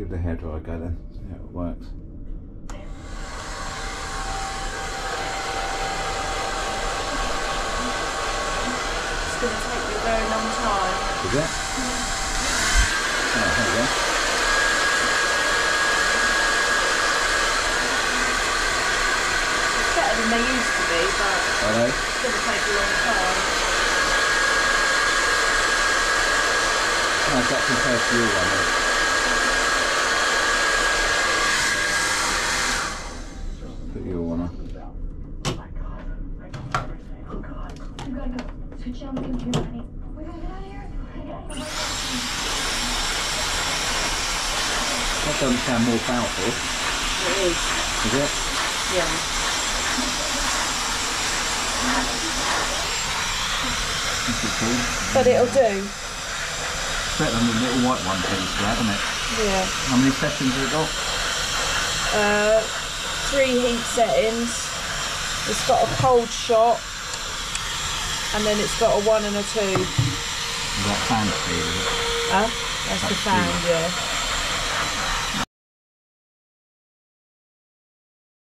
give the hairdryer a go then, see how it works. It's going to take you a very long time. Is it? Oh, there we go. It's better than they used to be, but it's going to take a long time. How's that compared to your one then? Put your one on. Oh my god. Oh god. We gotta go. Switch on the computer, honey. We gotta get out of here. That doesn't sound more powerful. It is. Is it? Yeah. This is cool. But it'll do. Better than the little white one that used to have, isn't it? Yeah. How many settings has it got? 3 heat settings. It's got a cold shot, and then it's got a 1 and a 2. Is that fan speed, is it? That's the fan, yeah.